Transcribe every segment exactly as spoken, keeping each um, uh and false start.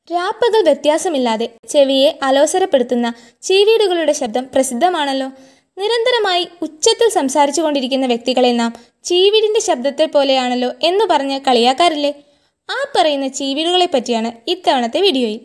രാപ്പകൽ വ്യത്യാസമില്ലാതെ ചെവിയെ അലോസരപ്പെടുത്തുന്ന ചീവീടുകളുടെ ശബ്ദം പ്രസിദ്ധമാണല്ലോ. നിരന്തരമായി ഉച്ചത്തിൽ സംസാരിച്ചു കൊണ്ടിരിക്കുന്ന വ്യക്തികളെ നാം ചീവീടിൻ്റെ ശബ്ദത്തെ പോലെയാണല്ലോ എന്ന് പറഞ്ഞ് കളിയാക്കാറില്ലേ? ആ പറയുന്ന ചീവീടുകളെ പറ്റിയാണ് ഇത്തവണത്തെ വീഡിയോയിൽ.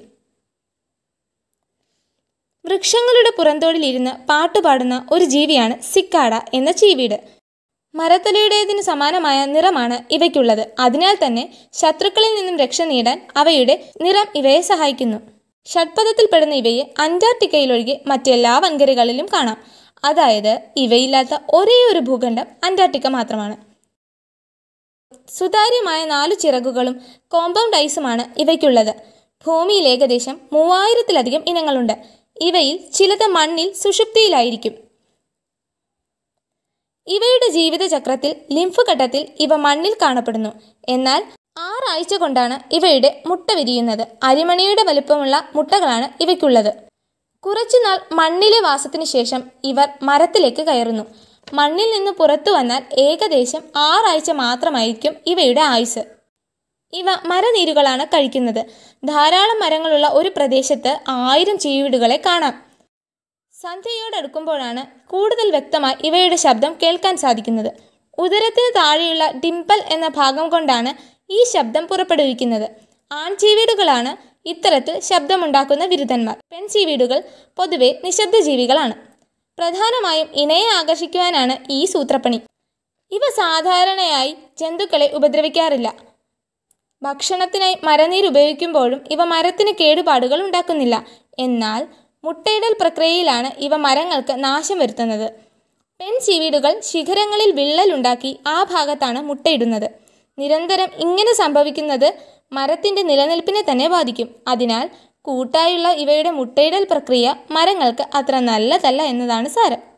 വൃക്ഷങ്ങളുടെ പുറന്തോടിലിരുന്ന് പാട്ടുപാടുന്ന ഒരു ജീവിയാണ് സിക്കാഡ എന്ന ചീവീട്. മരത്തലയുടേതിന് സമാനമായ നിറമാണ് ഇവയ്ക്കുള്ളത്. അതിനാൽ തന്നെ ശത്രുക്കളിൽ നിന്നും രക്ഷ നേടാൻ അവയുടെ നിറം ഇവയെ സഹായിക്കുന്നു. ഷഡ്പദത്തിൽപ്പെടുന്ന ഇവയെ അന്റാർട്ടിക്കയിലൊഴികെ മറ്റെല്ലാ വൻകരകളിലും കാണാം. അതായത് ഇവയില്ലാത്ത ഒരേ ഒരു ഭൂഖണ്ഡം അന്റാർട്ടിക്ക മാത്രമാണ്. സുതാര്യമായ നാലു ചിറകുകളും കോമ്പൗണ്ട് ഐസുമാണ് ഇവയ്ക്കുള്ളത്. ഭൂമിയിൽ ഏകദേശം മൂവായിരത്തിലധികം ഇനങ്ങളുണ്ട്. ഇവയിൽ ചിലത് മണ്ണിൽ സുഷുപ്തിയിലായിരിക്കും. ഇവയുടെ ജീവിതചക്രത്തിൽ ലിംഫ് ഘട്ടത്തിൽ ഇവ മണ്ണിൽ കാണപ്പെടുന്നു. എന്നാൽ ആറാഴ്ച കൊണ്ടാണ് ഇവയുടെ മുട്ട വിരിയുന്നത്. അരിമണിയുടെ വലുപ്പമുള്ള മുട്ടകളാണ് ഇവയ്ക്കുള്ളത്. കുറച്ചുനാൾ മണ്ണിലെ വാസത്തിനു ശേഷം ഇവർ മരത്തിലേക്ക് കയറുന്നു. മണ്ണിൽ നിന്ന് പുറത്തു വന്നാൽ ഏകദേശം ആറാഴ്ച മാത്രമായിരിക്കും ഇവയുടെ ആയുസ്. ഇവ മരനീരുകളാണ് കഴിക്കുന്നത്. ധാരാളം മരങ്ങളുള്ള ഒരു പ്രദേശത്ത് ആയിരം ചീവീടുകളെ കാണാം. സന്ധ്യയോടടുക്കുമ്പോഴാണ് കൂടുതൽ വ്യക്തമായി ഇവയുടെ ശബ്ദം കേൾക്കാൻ സാധിക്കുന്നത്. ഉദരത്തിന് താഴെയുള്ള ഡിംപിൾ എന്ന ഭാഗം കൊണ്ടാണ് ഈ ശബ്ദം പുറപ്പെടുവിക്കുന്നത്. ആൺചീവീടുകളാണ് ഇത്തരത്തിൽ ശബ്ദമുണ്ടാക്കുന്ന വിരുദ്ധന്മാർ. പെൺചീവീടുകൾ പൊതുവെ നിശബ്ദ ജീവികളാണ്. പ്രധാനമായും ഇണയെ ആകർഷിക്കുവാനാണ് ഈ സൂത്രപ്പണി. ഇവ സാധാരണയായി ജന്തുക്കളെ ഉപദ്രവിക്കാറില്ല. ഭക്ഷണത്തിനായി മരനീര് ഉപയോഗിക്കുമ്പോഴും ഇവ മരത്തിന് കേടുപാടുകൾ ഉണ്ടാക്കുന്നില്ല. എന്നാൽ മുട്ടയിടൽ പ്രക്രിയയിലാണ് ഇവ മരങ്ങൾക്ക് നാശം വരുത്തുന്നത്. പെൺചീവീടുകൾ ശിഖരങ്ങളിൽ വിള്ളലുണ്ടാക്കി ആ ഭാഗത്താണ് മുട്ടയിടുന്നത്. നിരന്തരം ഇങ്ങനെ സംഭവിക്കുന്നത് മരത്തിൻ്റെ നിലനിൽപ്പിനെ തന്നെ ബാധിക്കും. അതിനാൽ കൂട്ടായുള്ള ഇവയുടെ മുട്ടയിടൽ പ്രക്രിയ മരങ്ങൾക്ക് അത്ര നല്ലതല്ല എന്നതാണ് സാരം.